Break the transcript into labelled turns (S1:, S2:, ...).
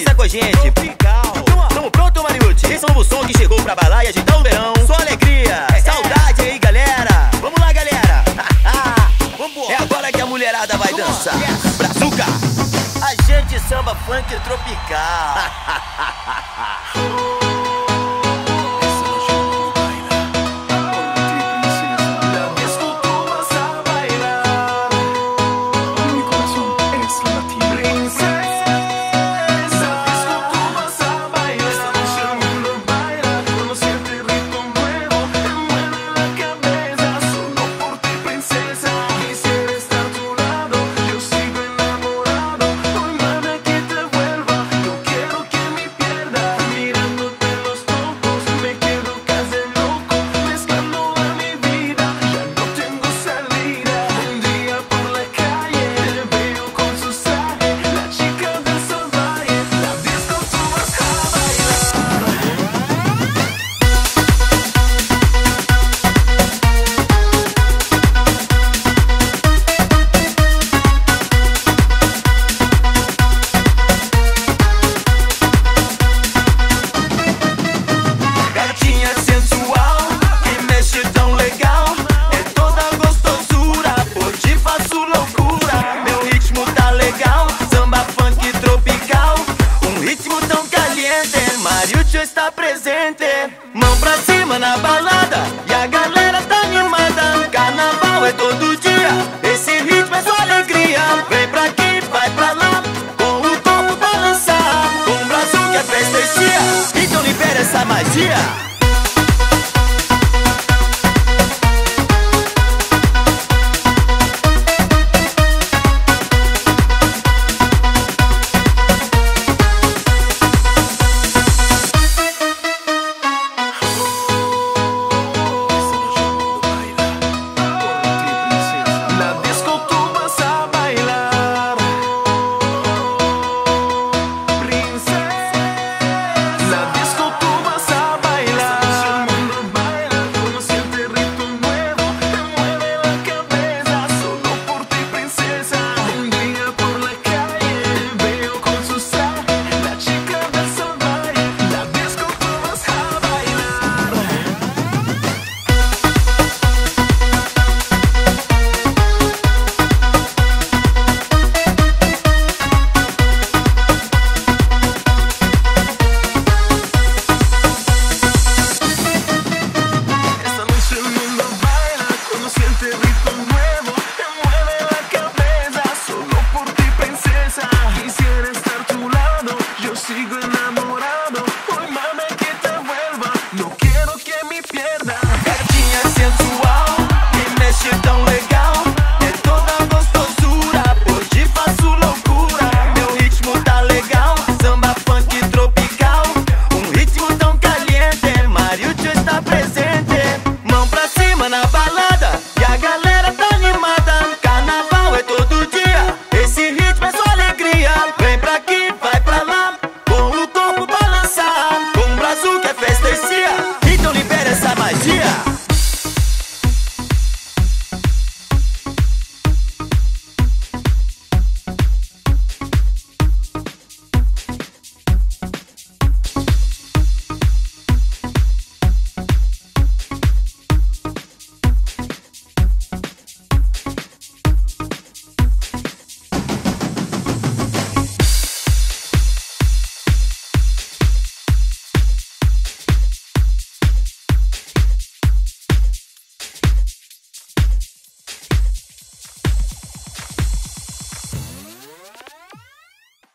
S1: dança com a gente. Tropical. Tamo pronto, Mariucci? Esse é o novo som que chegou pra balar e agitar o verão. Só alegria, saudade aí, galera. Vamos lá, galera. É agora que a mulherada vai dançar. Brazuca. A gente samba funk tropical. Mariucci está presente, mão pra cima na balada e a galera tá animada. Carnaval é todo dia, esse ritmo é só alegria. Vem pra aqui, vai pra lá, com o corpo balançar. Com o braço que a festa é chia, então libera essa magia.
S2: Sigo en